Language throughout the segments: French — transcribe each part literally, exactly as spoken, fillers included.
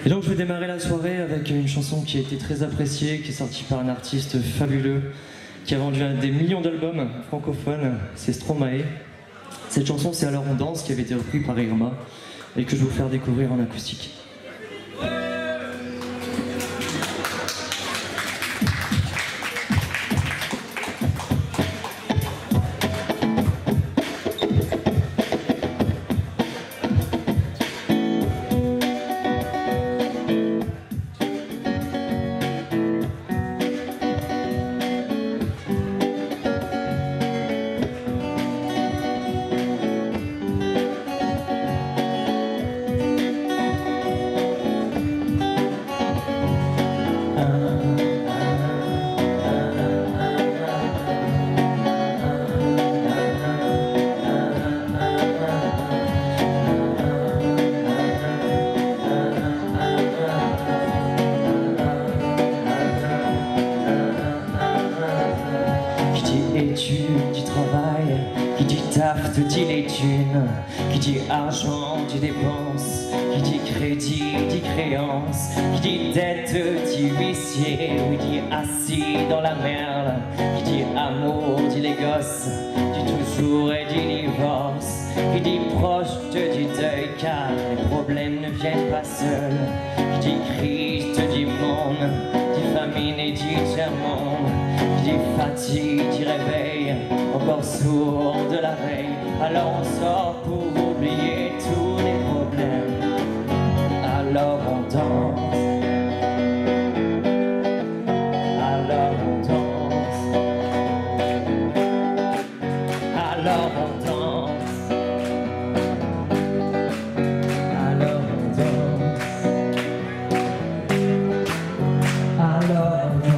Et donc je vais démarrer la soirée avec une chanson qui a été très appréciée, qui est sortie par un artiste fabuleux, qui a vendu des millions d'albums francophones, c'est Stromae. Cette chanson c'est Alors on danse, qui avait été reprise par Irma, et que je vais vous faire découvrir en acoustique. Qui travaille, qui dit taf te dit les thunes, qui dit argent dit dépense, qui dit crédit dit créance, qui dit dette dit huissier, oui dit assis dans la merde, qui dit amour dit les gosses, dit toujours et dit divorce, qui dit proche te dit deuil car les problèmes ne viennent pas seuls, qui dit crise te dit monde, dit famine et dit tiers-monde, qui dit fatigue dit réveil, encore sourd de la veille, alors on sort pour oublier tous les problèmes, alors on danse, alors on danse, alors on danse, alors on danse, alors on danse.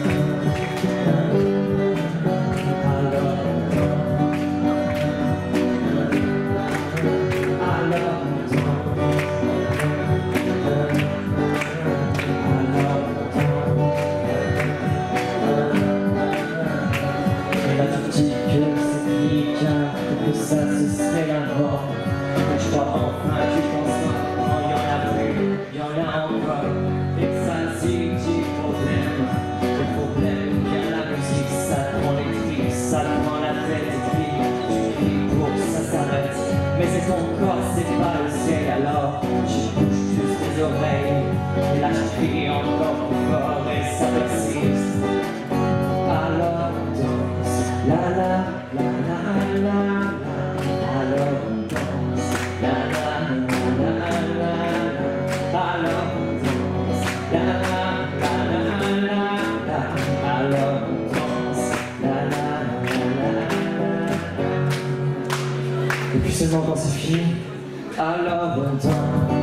Que ça ce serait la mort. Je crois enfin, je pense maintenant, il y en a plus, il y en a encore. Et ça c'est du problème. Le problème vient la musique, ça prend les tripes, ça prend la tête, et puis tu cries pour que ça s'arrête. Mais c'est ton corps, c'est pas le ciel, alors je bouge juste les oreilles. Et là je crie encore plus fort et ça persiste. Alors on danse, la la la la la. Alors on danse, la la la la la la. Alors on danse, la la la la la la. Alors on danse, la la la la la. Et puis seulement quand c'est fini, alors on danse.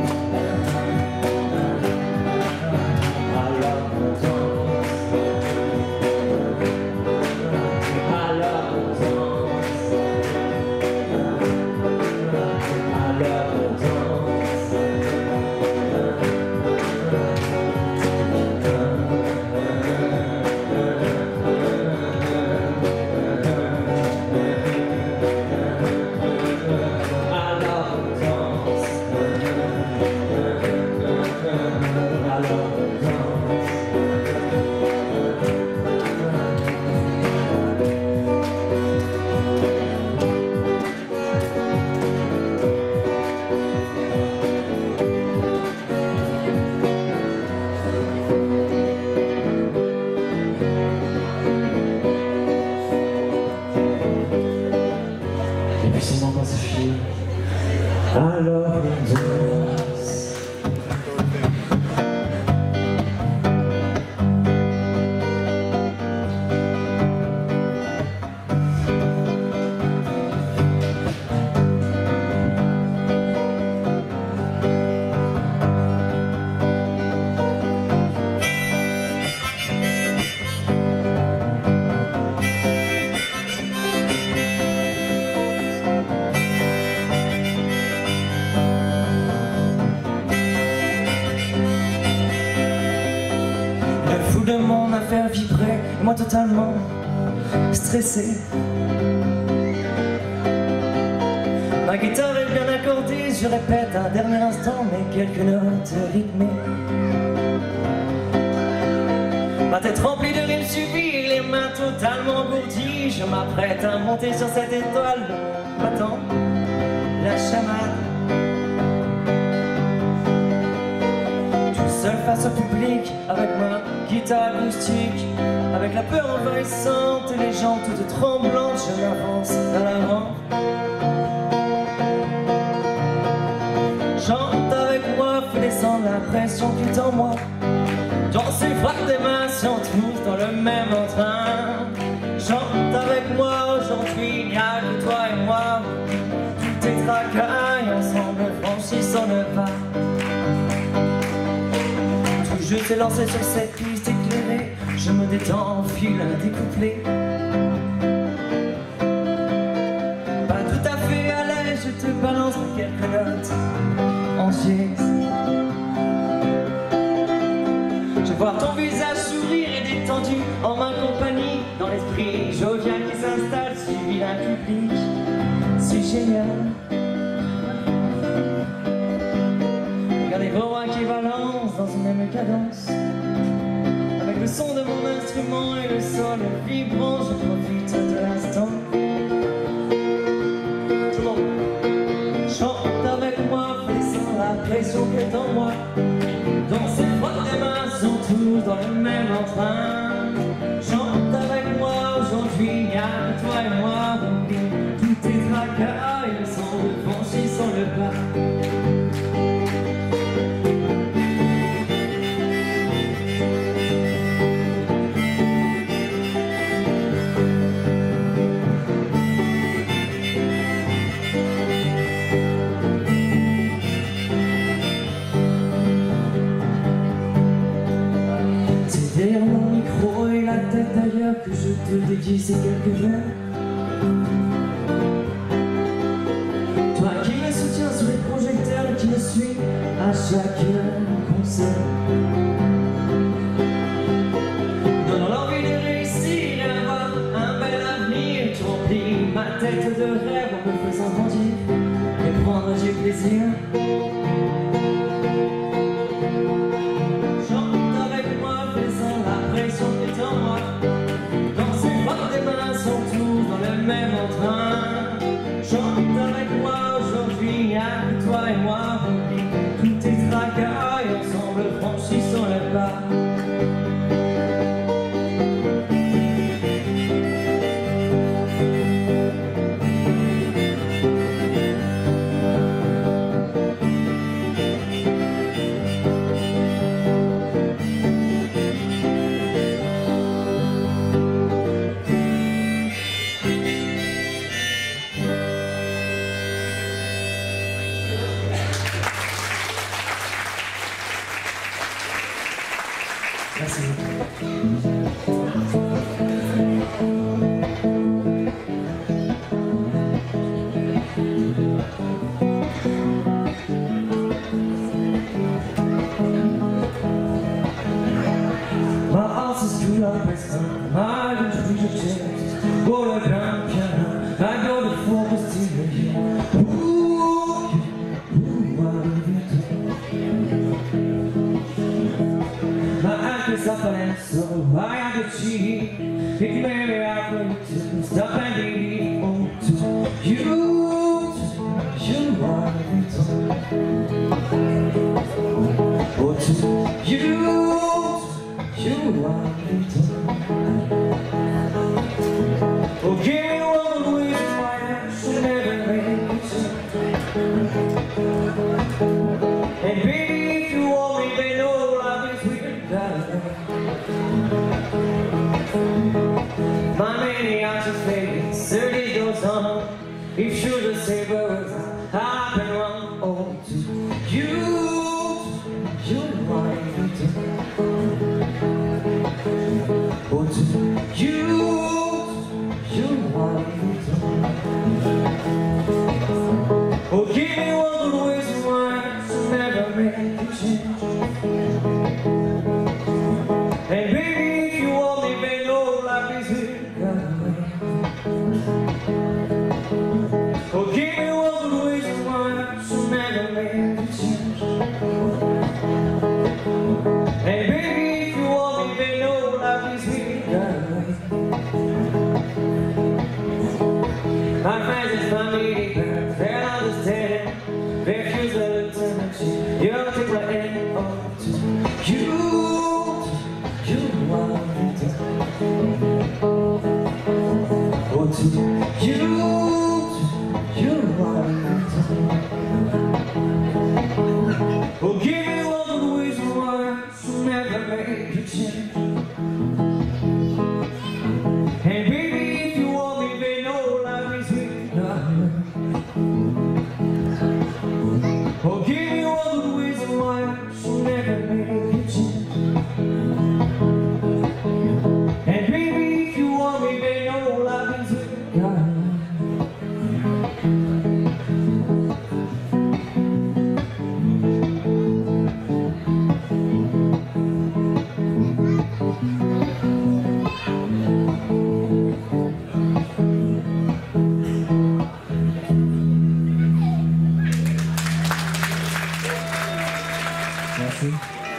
Alors on danse. Alors on danse. De mon affaire vibrer, moi totalement stressé. Ma guitare est bien accordée, je répète un dernier instant mes quelques notes rythmées. Ma tête remplie de rimes suivies, les mains totalement engourdies, je m'apprête à monter sur cette étoile. M'attend la chamade. Tout seul face au public, avec ma guitare acoustique, avec la peur envahissante et les jambes toutes tremblantes, je m'avance dans la rampe. Chante avec moi, fais descendre la pression qui est en moi. Dans ces frappes des mains, si on trouve dans le même entrain. Chante avec moi, aujourd'hui, il n'y a que toi et moi. Tout est tracaille, ensemble franchissons le pas. Tout je t'ai lancé sur cette piste éclairée, je me détends, file des couplets. Pas tout à fait à l'aise, je te balance quelques notes en dièse. Je vois ton visage sourire et détendu en ma compagnie, dans l'esprit jovial qui s'installe, suivi d'un public si génial. Regardez vos mains qui balancent dans une même cadence, avec le son de mon instrument et le sol vibrant, je profite de l'instant. Tout le monde chante avec moi, laissant la pression qui est en moi. Dans ces froides des mains sont tous dans le même entrain. Chante avec moi, aujourd'hui il n'y a que toi et moi. Tout est tracas et le sang de franchissant le pas. Derrière mon micro et la tête d'ailleurs que je te dédie ces quelques vers. Toi qui me soutiens sous les projecteurs et qui me suis à chaque concert, donnant l'envie de réussir et avoir un bel avenir. Tu remplis ma tête de rêve en me faisant grandir et prendre du plaisir. Même en train, chante avec moi, aujourd'hui il n'y a que toi et moi. Tout est tracas et ensemble franchissons le pas. Merci. My house is screwed up with some I don't reach a chance. Roll a grand piano, I go to focus to you. Ooh, ooh, I love you too. My ankles up and so I have to cheat. If you maybe I could to stop and leave. Oh, to you, you are the too. Oh, to you. You are little. Oh, give me one reason why I should never make it. And baby, if you want me, they know I'll be sweet. My maniacs are fading, thirty goes on. If you just say words, I've been wrong. Oh, to you, you are little. Oh, to you, you are little. Oh, give me one good reason why I should never make a change. And baby, if you want me, they know life is here. Oh, give me one good reason. Merci.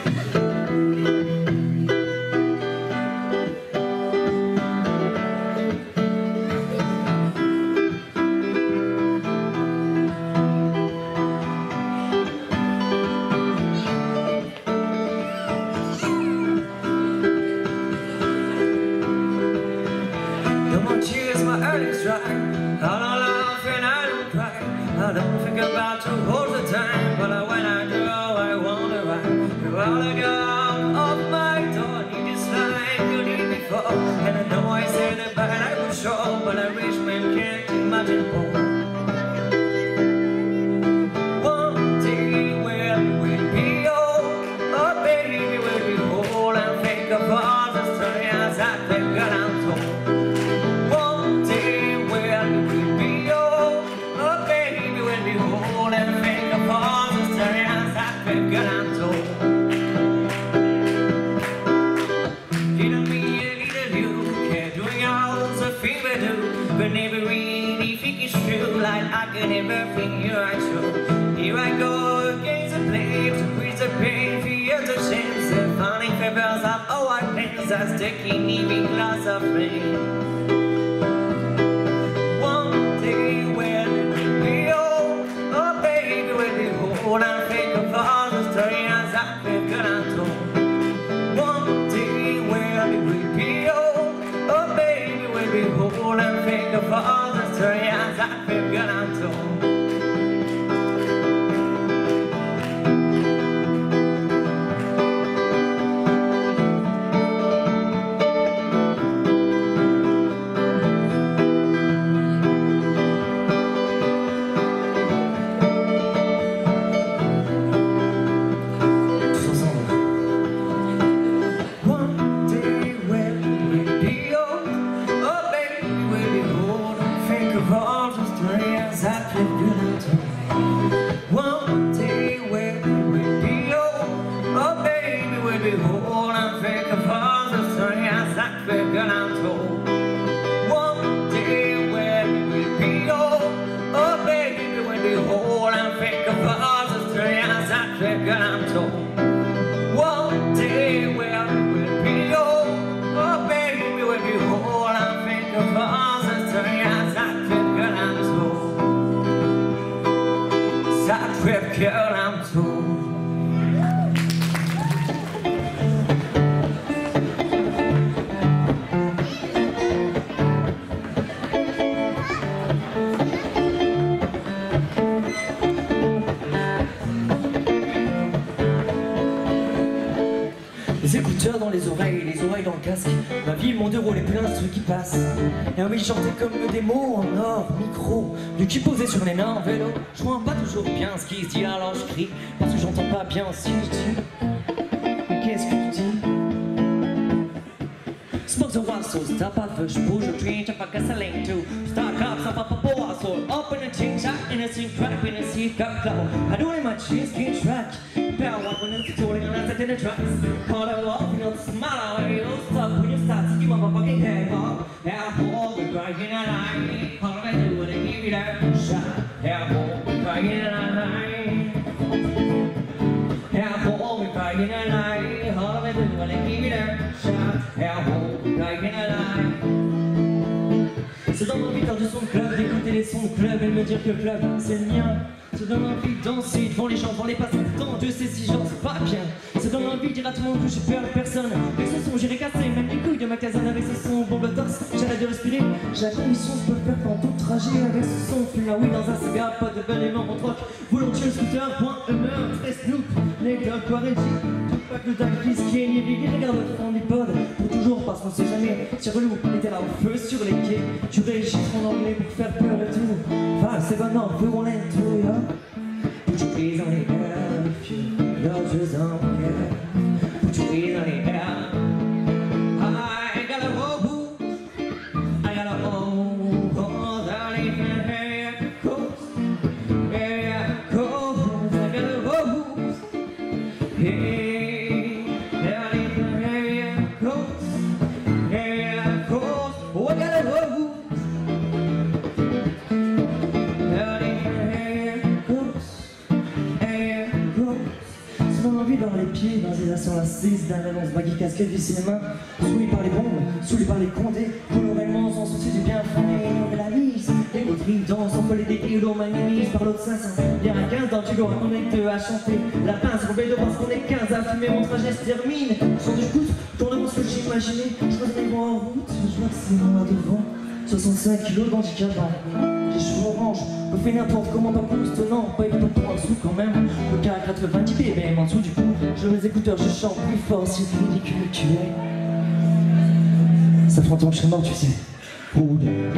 Cheers, my earnings dry. I don't laugh and I don't cry. I don't think about you all the time, but when I do, I wonder why. You are the girl of my door, you just like you did before. And I know I said it, but I was sure, but a rich man can't imagine more. One day when we'll be old, oh baby, we'll be old and think of all the stories that they've got untold. But never really think it's true, like I could never think you're right true. Here I go against the blade, to breathe the pain, fear the chance, the funny favors of all I plans, I sticking even glass of rain. One day when we'll be old, oh baby, we'll be old and think of all the stories that we've got untold. One day when we'll be old, oh baby, we'll be old and think of all the stories that we've got untold. One day when we'll be old, oh baby, we'll be old and think of all the stories that we've got untold. One day when we'll be old, oh baby, we'll be old and think of all the stories that we've got untold. One day when we'll be old, oh baby, we'll be old and think of all the stories that we've got untold. That we've got untold. Les écouteurs dans les oreilles, les oreilles dans le casque. Ma vie, mon deux rôles et plein de trucs qui passent. Et un oui chanter comme des mots en or, micro. Du qui posé sur les nains en vélo. Je vois pas toujours bien ce qui se dit, alors je crie. Parce que j'entends pas bien ce que je dis. Qu'est-ce que tu dis? Smoke the wassail, stop at the bouge, drink up a gasoline too. Start up, stop up a boasol. Open a ching shot in a sink crap in a seat got cloud. I do it my cheese, can't track. Bear one when it's tooling and I set in the tracks. Call it off, you know, smile away, you'll stop when you start to give up a fucking head off. Have all the crying in a line. All I do is give you that shot. Have all the crying in a line. Have all the crying in a line. All I do is give you that shot. Have all the crying in a line. C'est dans ma vie quand du son de club, d'écouter les sons de club et de me dire que le club c'est le mien. Ça donne envie de danser devant les gens, devant les passants de temps. Dieu sait si j'en sais pas bien. Ça donne envie de dire à tout le monde que j'ai peur de personne. Avec ce son j'irai casser même les couilles de ma caserne. Avec ce son bombe le torse, j'arrête de respirer. J'ai la condition de peux faire pendant tout le trajet. Avec ce son, fume la weed dans un cigare. Pas de bel aimant, on troque volontiers le scooter. Point humeur, très Snoop, les gars, quoi Reggie. Tout pas que le dingue fils qui est lié. Regarde votre fond du pod. Pour toujours parce qu'on sait jamais. Si relou, était là au feu sur les quais. Tu réagis en anglais pour faire peur et tout. Enfin, c'est maintenant, we won't let to ya. Put your hands on the air if you love just don't care. Put your hands on the air. I got a whole I got a whole all the different area codes. Area codes. I got a whole hey, there are different area codes. Area codes. Oh, I got a whole there are different area codes. Dans l'envie dans les pieds, dans les assassins assises, d'un annonce baggy casquette du cinéma, souillé par les bombes, souillé par les condés, colorellement sans souci du bien fondé, on la mise, les loteries dansent, on peut les décrire, on minimise par l'autre cinq cents, bien à quinze dans le tugo, on est deux à chanter, la pince, on de parce qu'on est quinze à fumer, mon trajet se termine, sur du coup, tourne ce que j'imaginais, je croise les voies en route, je vois que c'est moi devant, soixante-cinq kilos d'handicap, les cheveux orange, on fait n'importe comment, pas plus tenant, pas évident pour un sou quand même, le carré quatre-vingt-dix B B M en dessous du coup, je mets mes écouteurs, je chante plus fort, si ridicule tu es, ça prend ton chemin, tu sais. Oh,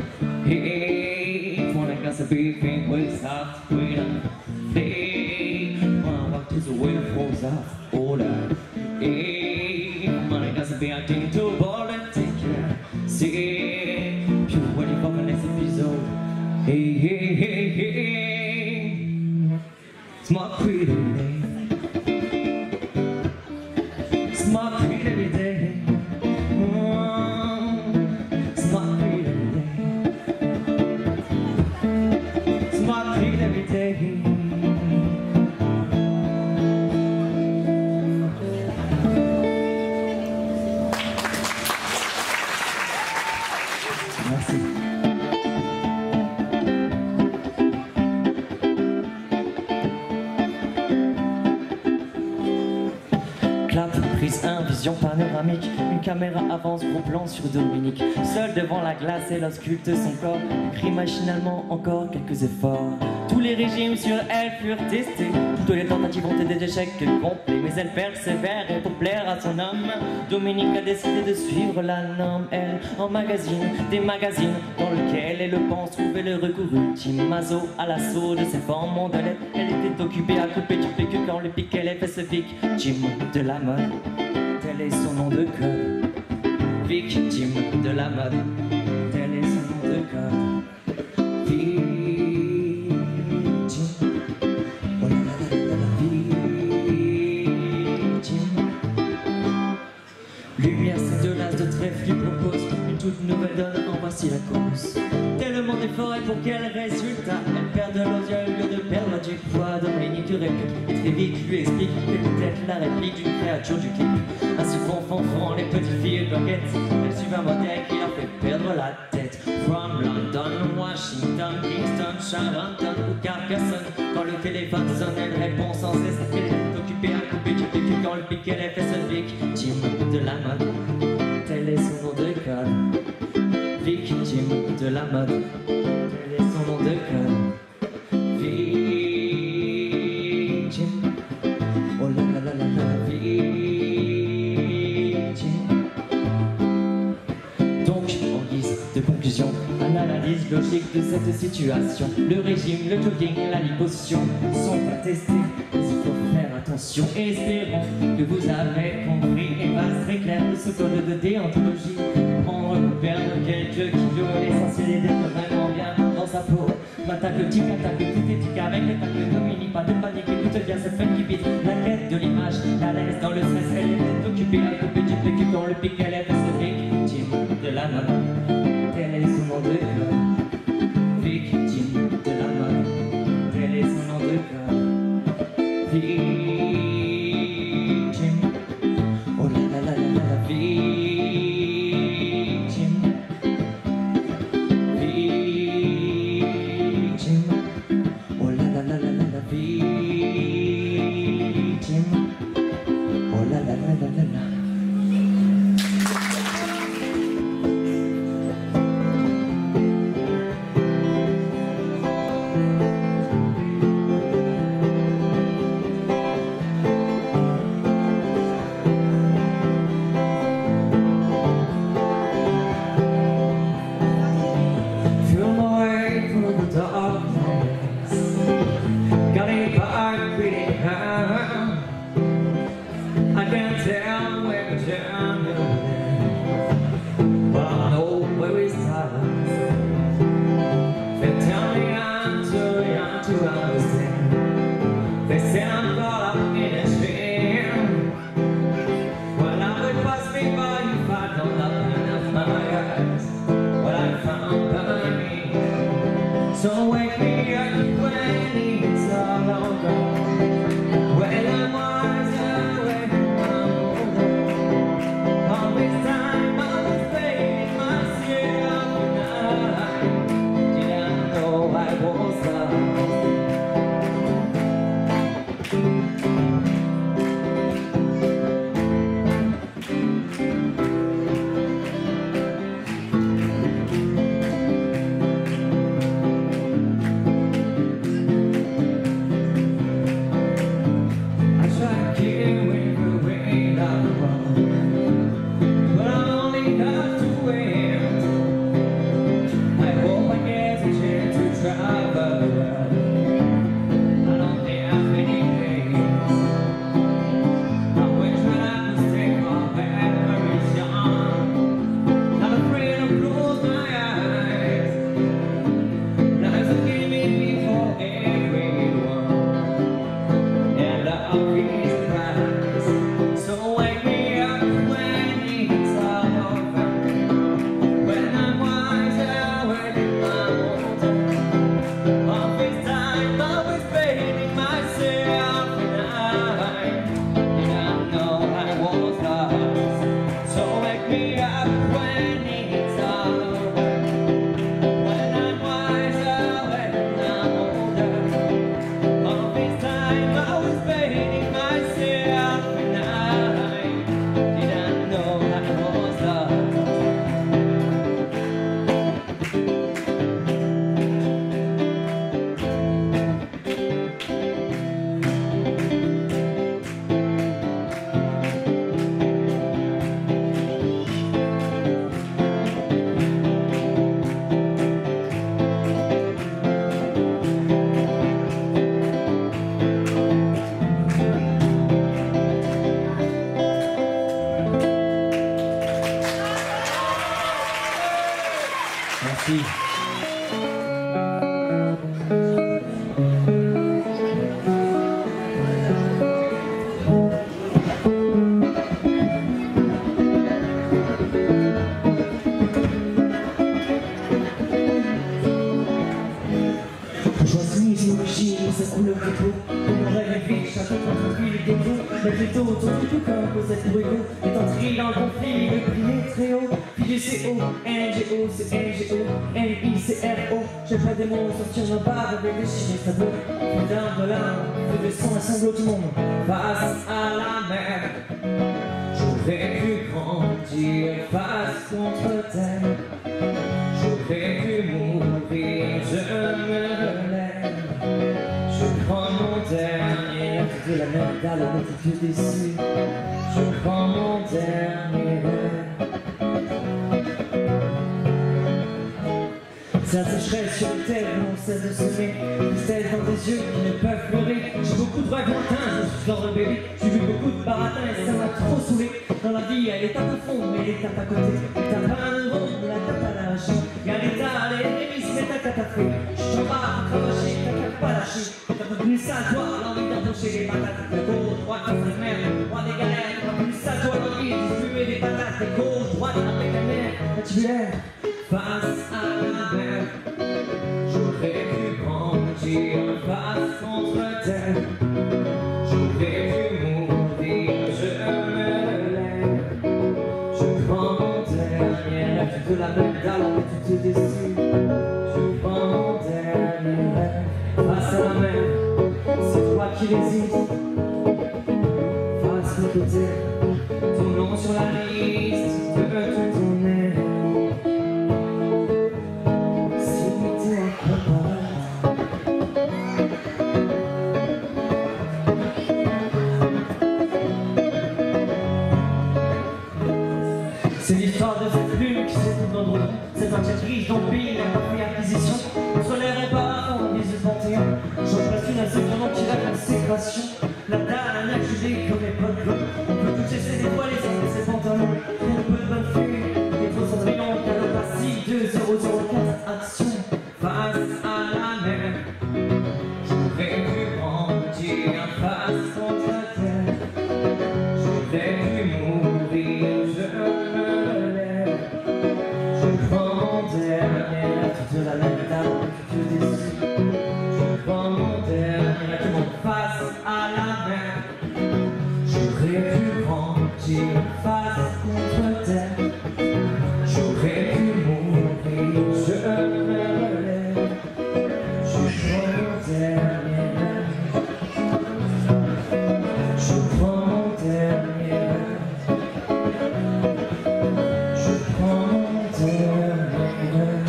hey, wanna got a big thing with soft freedom. Hey, wanna walk to the way of rose up. Oh, hey, wanna got a big thing to ball and take care. See, puis ready for the next episode. Hey, hey, hey, hey, it's my pretty day. It's my pretty day. Clap, prise un, vision panoramique. Une caméra avance, gros plan sur Dominique. Seul devant la glace, elle ausculte son corps. Crie machinalement encore quelques efforts. Tous les régimes sur elle furent testés. Toutes les tentatives ont été des échecs complets. Mais elle persévère et pour plaire à son homme, Dominique a décidé de suivre la norme. Elle emmagasine des magazines dans lesquels elle pense trouver le recours ultime. Maso à l'assaut de ses formes mondelettes. Elle était occupée à couper du pécule quand le piquet les fesses victime de la mode. Tel est son nom de code. Victime de la mode. Tel est son nom de code. Victime. Oh là là là là là. Victime. Lumière, ces deux laces de trèfle lui proposent une toute nouvelle donne, en voici la cause. Tellement d'efforts et pour quel résultat? Elle perd de l'osier au lieu de perdre du poids. Dominique réplique et très vite lui explique que peut-être la réplique d'une créature du clip. Ainsi font fanfan les petites filles bloquettes. Elles suivent un modèle qui leur fait perdre la tête. From London, Washington, Kingston, Charenton ou Carcassonne, quand le téléphone sonne, elle répond sans cesse. Elle est occupée à couper du pique quand le pique elle fait ce victime de la mode. Tel est son nom de code. Victime de la mode. Tel est son nom de code. Victime. Oh là là là là là. Victime. Donc, en guise de conclusion, à l'analyse logique de cette situation, le régime, le jogging, la liposuction sont pas testés. Mais il faut faire attention. Espérons que vous avez compris et pas très clair de ce code de déontologie. Prendre ou perdre quelques kilos, l'essentiel est d'être vraiment bien dans sa peau. M'attaque le tic, attaque tout éthique avec les tacs de Dominique, pas de panique, écoute bien cette femme qui vide la quête de l'image, la laisse dans le stress, elle est occupée à couper du pécule dans le pic, elle est ce victime de la mode. Tel est son nom de code. Victime de la mode. Tel est son nom de code. Victime. Oh là là là là là. Victime. Victime. Oh là là là là là là. Victime. Oh là là là là là là. So wake me up when it's all over. When I'm wise Merci. Sa couleur de peau, mon rêve est vide, chacun contre lui les défauts. Mais plutôt autour du tout comme Cosette pour égaux. Est entré dans le conflit, il veut prier très haut. Puis du C O, N G O, C N G O, N I C R O. J'ai pas des mots, sortir ma barre avec des chiffres tableaux. Putain de l'âme, feu de sang et sanglots, tout le monde face à la mer. J'aurais pu grandir face contre terre. J'aurais pu mourir, je me lève. Je prends mon dernier rêve de la merde à la multitude déçue. Je prends mon dernier rêve. C'est la sécheresse sur une terre où on cesse de semer. Tristesse dans des yeux qui ne peuvent pleurer. J'ai beaucoup de rêves lointains, je suis genre de bébé. J'ai vu beaucoup de baratins et ça m'a trop saoulé. Dans la vie, il y a l'étape au fond, mais l'étape à côté. L'étape à un euro, la tape à l'argent. Il y a l'état, les rémises, c'est ta catafée. Je t'en bats, cravacher, t'as qu'à pas lâcher. T'as pas plus ça, toi, l'envie d'embaucher les patates. Le gauche, droite, face de mer, roi des galères. T'as pas plus ça, toi, l'envie de distribuer des patates. Le gauche, droite, avec la mer, la tubulaire. Face à la mer, j'aurais pu grandir face contre terre. J'aurais pu mourir, je me lève. Je prends mon dernier rêve de la merde à l'amplitude déçue. Je prends mon dernier rêve face à la mer. C'est toi qui résiste. Face au côté, ton nom sur la liste de tout ton air. C'est l'histoire de cette plume qui s'écoule dans le route. Cette entière riche dont le pays n'a pas fait acquisition. Entre l'air et par on vise le panthéon. J'en place une à ceux qui en ont tiré la consécration. La dalle, un acte jugé comme les potes blancs. On peut tout chercher des voiles et sans ses pantalons. Rien de peu de bonne fumée. Et trop Cendrillon, Calopassie, deux zéro zéro quatre, action. Face à la mer. J'aurais pu grandir face contre terre. J'aurais pu mourir, je me lève. Je prends mon dernier rêve de la même dame que tu déçus. Je prends mon dernier rêve face à la mer. J'aurais pu grandir face contre terre. J'aurais pu mourir, je me lève. Je prends mon dernier rêve. Je prends mon dernier rêve. Je prends mon dernier rêve.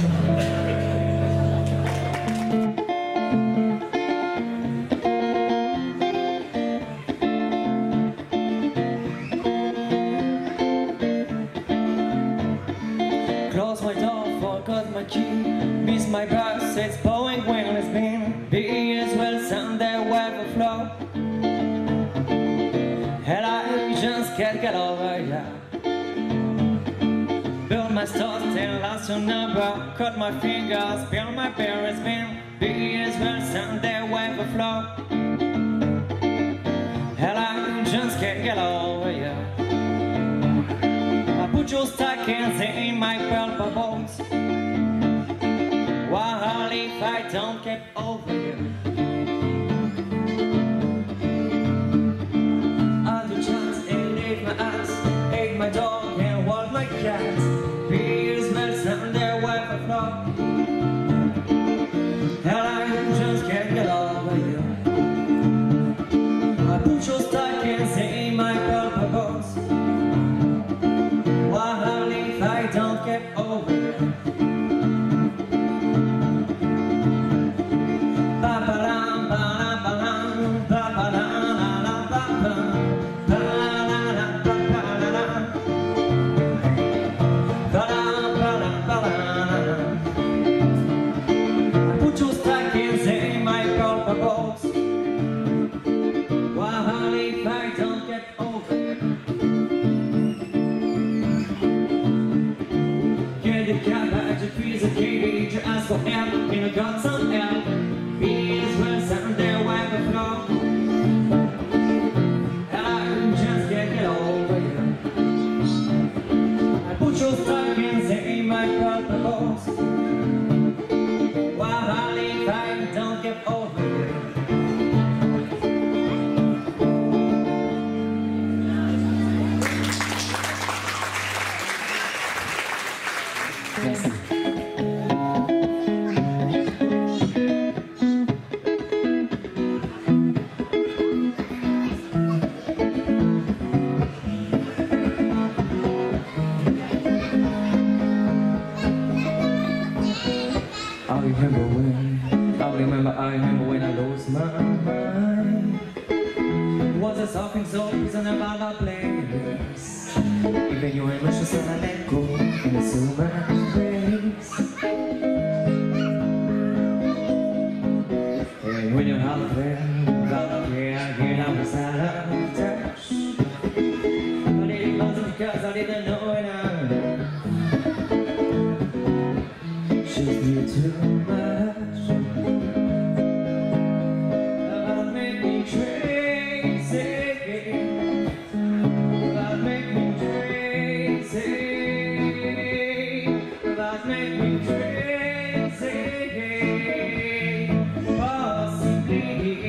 Close my door, forgot my key. Miss my bus, it's blowing when it's been. Be as well Sunday weather flow. And I just can't get over ya. Build my stars, still lost your number. Cut my fingers, build my parents' bin. Be as well Sunday weather flow. And I just can't get over ya. I put your stockings in my purple bones. While if I don't get over you, I'll do chance and leave my ass, hate my dog and walk my cat. Beers smell Sunday weather flow. And I just can't get over you. I put your stockings in my purple bones. While if I don't get over you. for help, and I got some help. Bees were sitting there wiping the floor, and I just can't get over you. I put your stockings in my brother box, while I leave I don't get over you. Merci. I remember when, I remember, I remember when I lost my mind. Was a soft songs and about our place. Even your emotions and I let go in so much grace. And when you're out there, out there, I get out beside of touch. But it wasn't because I didn't know it. She's you too much. That make me crazy. That make me crazy. That make me crazy. Possibly.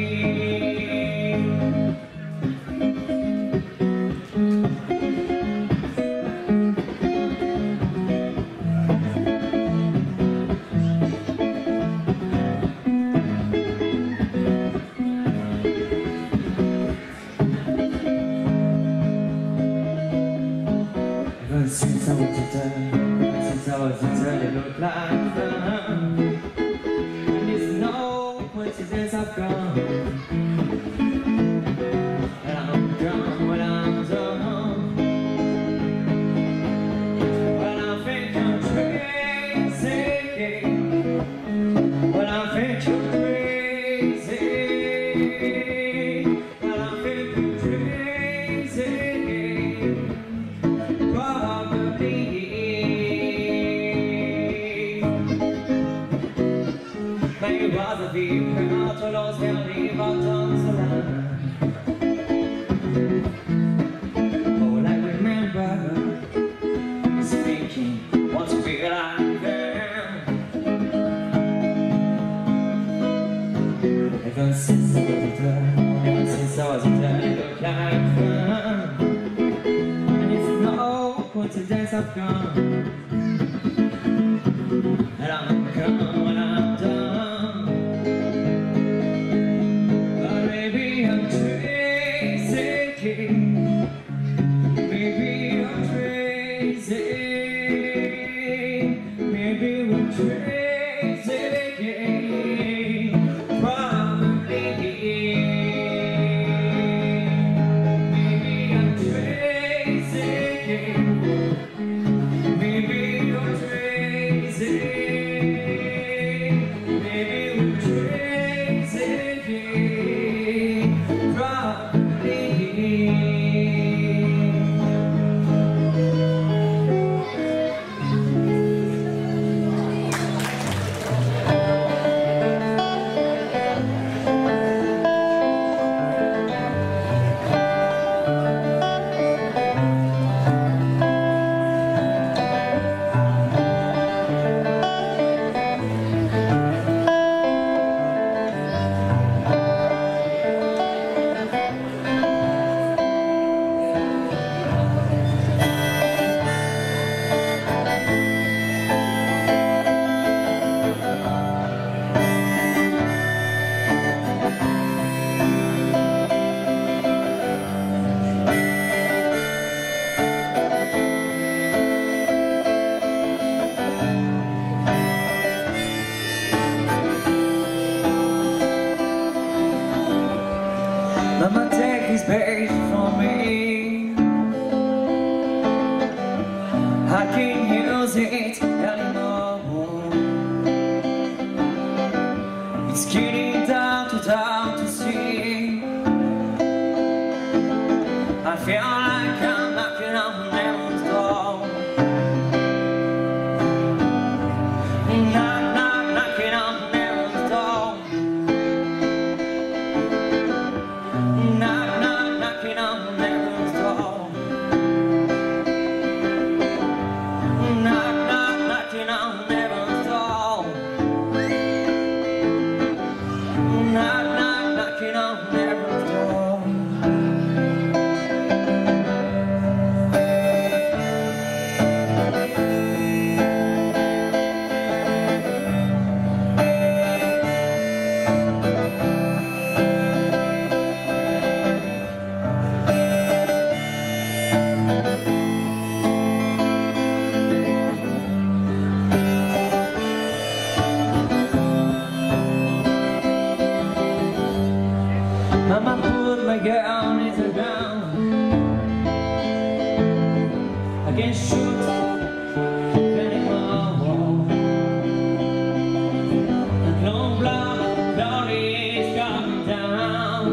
Since I was a child, since I was a child, it looked like fun. And it's no coincidence I've gone. And I'm gone when I'm done. When I think I'm crazy. When I think you're crazy. When I think you're crazy. Maybe was a deep out to los que arriba tan solar. All I remember is thinking what to be like them. Ever since I was a child, ever since I was a child, it looked like fun. And it's no coincidence I've gone. And I'm gone when I'm done. But maybe I'm crazy. Maybe I'm crazy. Maybe we're crazy. Probably. Maybe I'm crazy. Maybe you're crazy. Maybe we're crazy. Probably. Mama, take this page for me. I can't use it anymore. It's getting down to down to see. I feel like I'm knocking on heaven's door. Knock, knock, knock. can shoot anymore. The clone blood, blood is coming down.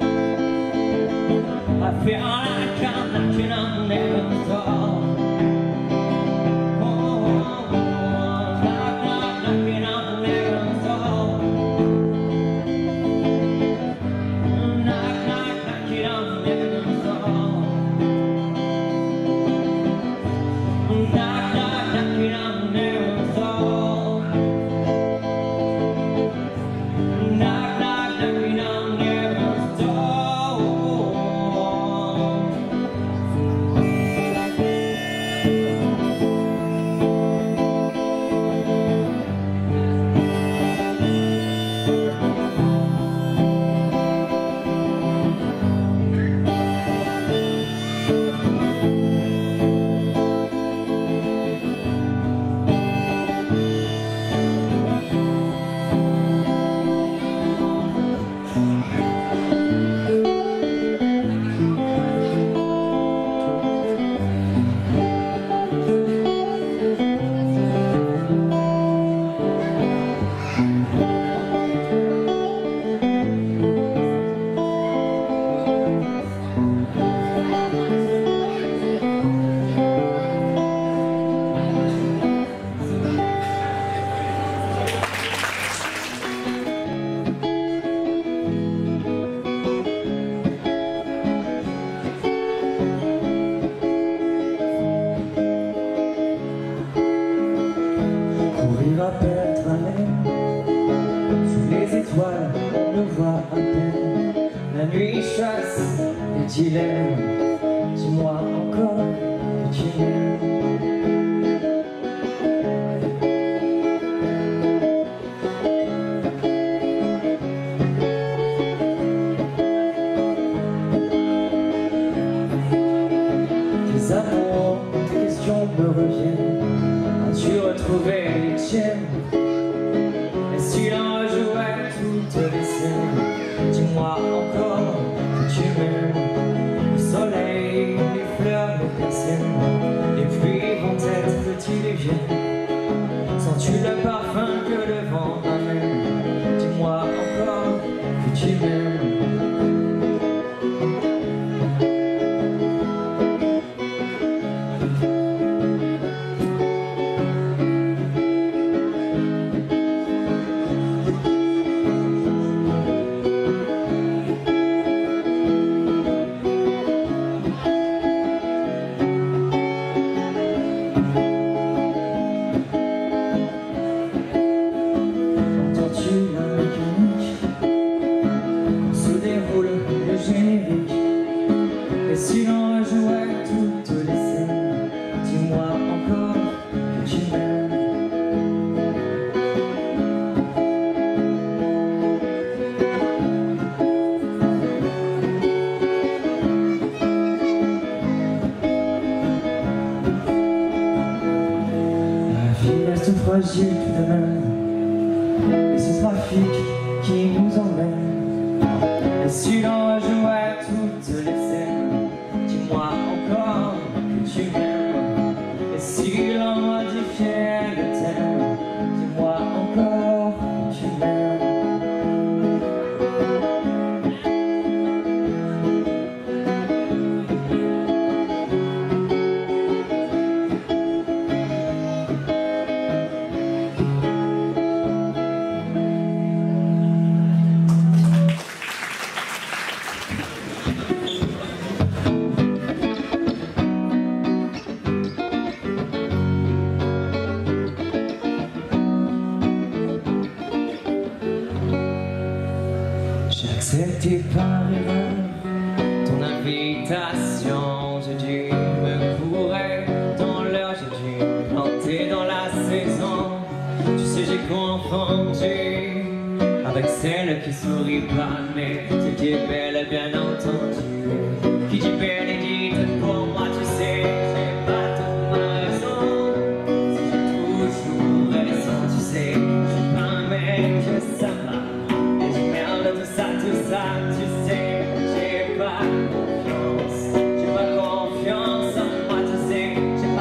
I feel like I'm knocking on heaven's door. Oh, oh, oh, knock, knock, knocking on heaven's door. Knock, knock, knocking on heaven's door. Knock, knock, knocking on heaven's door. Knock, knock, knocking on heaven's door. Courir à perdre haleine, sous les étoiles, on le voit à peine. La nuit chasse les dilemmes, dis-moi encore que tu m'aimes. Tes amours, tes questions me reviennent. As-tu retrouvé les tiennes? Et si l'on rejouait toutes les scènes? Dis-moi encore que tu m'aimes. Le soleil, les fleurs, les personnes, les pluies vont être diluviennes. Sens-tu le parfum que le vent amène? Dis-moi encore que tu m'aimes. Et si l'on rejouait toutes les scènes? Dis-moi encore que tu m'aimes. La vie reste fragile tout de même, et ce trafic qui nous emmène. Et si l'on rejouait toutes les scènes? Dis-moi encore que tu m'aimes. Et si l'on modifiait le thème? Dis-moi encore que tu m'aimes. J'ai accepté par erreur ton invitation. J'ai dû me courir dans l'heure, j'ai dû planter dans la saison. Tu sais, j'ai confondu avec celle qui sourit pas, mais celle qui est belle, bien entendu. Qui dit belle et dit pour moi, tu sais, j'ai pas toute ma raison. Si j'ai toujours raison, tu sais, je suis pas un mec que ça va. Tout ça, tout ça, tu sais, j'ai pas confiance. J'ai pas confiance en moi, tu sais, j'ai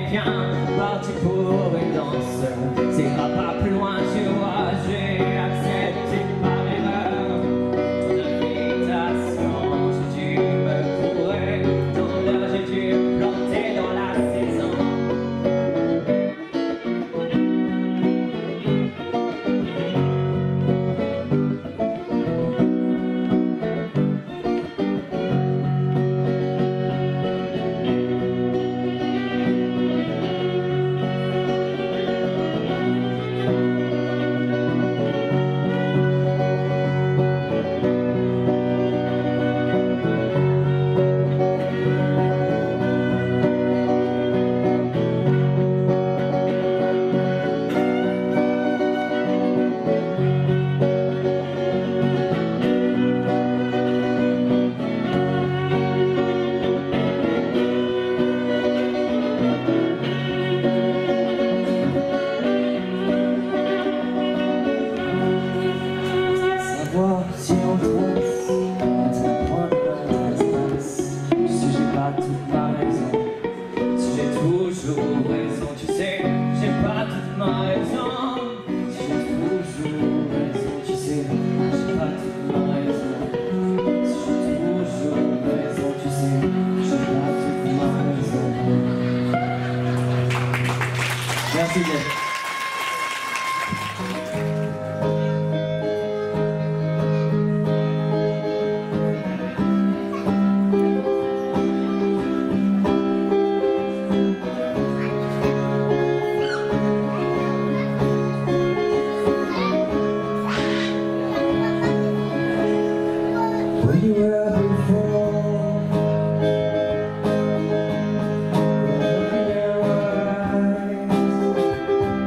bien parti pour une danse. Ça ira pas plus loin, tu vois, j'ai accepté par erreur ton invitation. J'ai dû me courir dans l'heure, j'ai dû me planter dans la saison. Si on trace, mettre un point dans l'espace. Si j'ai pas toute ma raison, si j'ai toujours raison, tu sais, j'ai pas toute ma raison. Si j'ai toujours raison, tu sais, j'ai pas toute ma raison. Si j'ai toujours raison, tu sais, j'ai pas toute ma raison. Merci bien. Where you were before, looking in your eyes,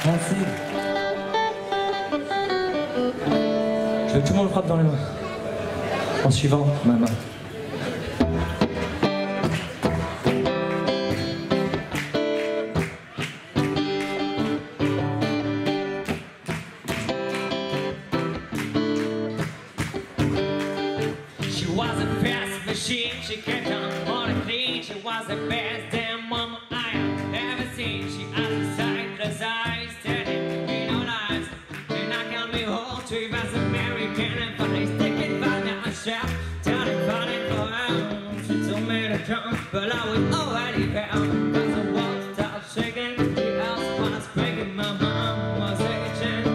Merci. Je veux que tout le monde frappe dans les mains. En suivant ma main. She was the best machine, she kept on all clean. She was the best damn woman I have ever seen. She has a sightless eyes, standing in her eyes. And I can behold to as American and funny, sticking by now shelf, turning funny for her. She told me to jump, but I was already bound. Cause the walls started shaking, the house was breaking, my mom was itching.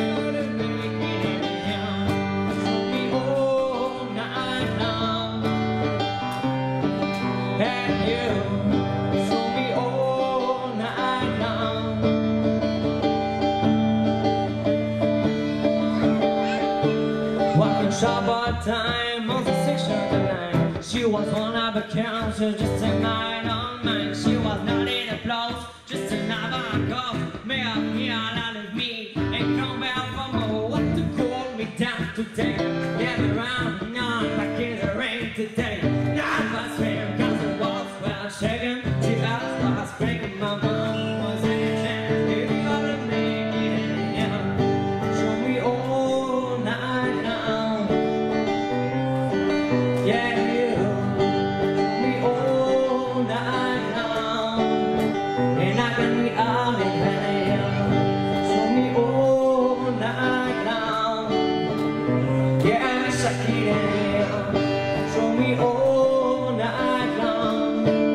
Shabbat time on the sixth of the night. She was one of a count, so just a night on mine. She was not in applause, just another go. May I hear out of me and come back for more. What to cool me down today? Never around and on like in the rain today. Not my swim, cause the walls were shaking. She asked was breaking, my mom was in a chance. If you ought to make it, yeah. Show me all night long. Yeah, you, me all night long. And I can be out in hell. Show me all night long. Yeah, me Shakira. Show me all night long.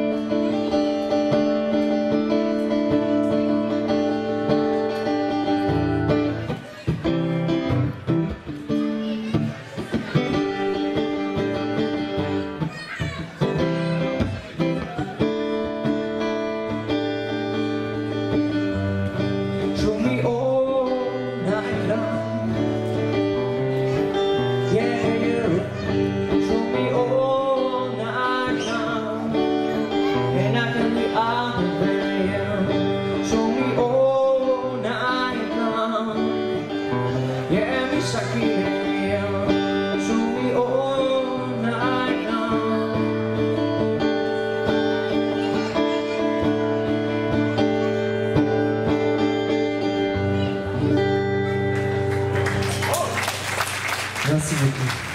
Show me all night long. Yeah, you. Show me all night long. And I can be out of there. Show me all night long. Yeah, me Shakira. Show me all night long. Merci beaucoup.